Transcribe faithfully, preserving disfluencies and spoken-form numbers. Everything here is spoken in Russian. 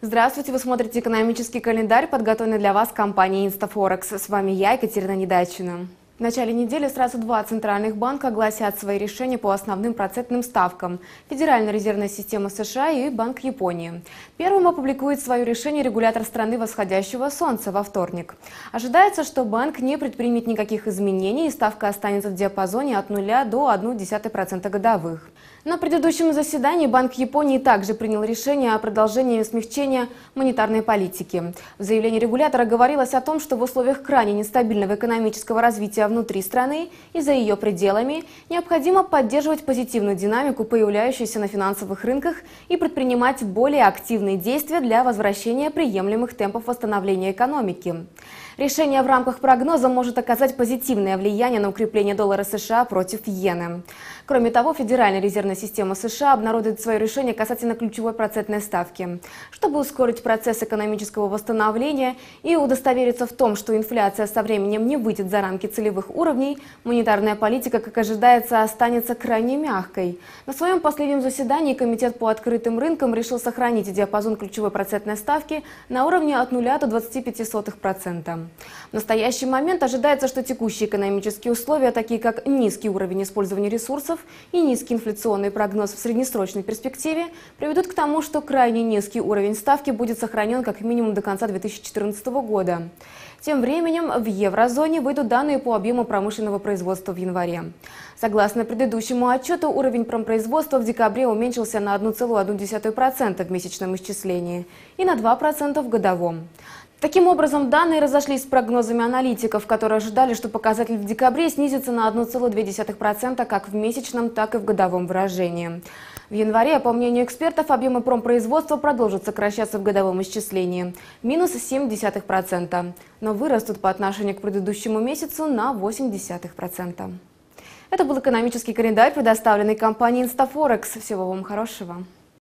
Здравствуйте, вы смотрите экономический календарь, подготовленный для вас компанией InstaForex. С вами я, Екатерина Недачина. В начале недели сразу два центральных банка огласят свои решения по основным процентным ставкам – Федеральная резервная система США и Банк Японии. Первым опубликует свое решение регулятор страны восходящего солнца во вторник. Ожидается, что банк не предпримет никаких изменений и ставка останется в диапазоне от нуля до одной целой одной десятой процента годовых. На предыдущем заседании Банк Японии также принял решение о продолжении смягчения монетарной политики. В заявлении регулятора говорилось о том, что в условиях крайне нестабильного экономического развития внутри страны и за ее пределами необходимо поддерживать позитивную динамику, появляющуюся на финансовых рынках, и предпринимать более активные действия для возвращения приемлемых темпов восстановления экономики. Решение в рамках прогноза может оказать позитивное влияние на укрепление доллара США против иены. Кроме того, Федеральная резервная система США обнародует свое решение касательно ключевой процентной ставки. Чтобы ускорить процесс экономического восстановления и удостовериться в том, что инфляция со временем не выйдет за рамки целевых уровней, монетарная политика, как ожидается, останется крайне мягкой. На своем последнем заседании Комитет по открытым рынкам решил сохранить диапазон ключевой процентной ставки на уровне от нуля до двадцати пяти сотых процента. В настоящий момент ожидается, что текущие экономические условия, такие как низкий уровень использования ресурсов и низкий инфляционный прогноз в среднесрочной перспективе, приведут к тому, что крайне низкий уровень ставки будет сохранен как минимум до конца две тысячи четырнадцатого года. Тем временем в еврозоне выйдут данные по объему промышленного производства в январе. Согласно предыдущему отчету, уровень промпроизводства в декабре уменьшился на одну целую одну десятую процента в месячном исчислении и на два процента в годовом. Таким образом, данные разошлись с прогнозами аналитиков, которые ожидали, что показатель в декабре снизится на одну целую две десятых процента как в месячном, так и в годовом выражении. В январе, по мнению экспертов, объемы промпроизводства продолжат сокращаться в годовом исчислении – минус семь десятых процента, но вырастут по отношению к предыдущему месяцу на восемь десятых процента. Это был экономический календарь, предоставленный компанией InstaForex. Всего вам хорошего!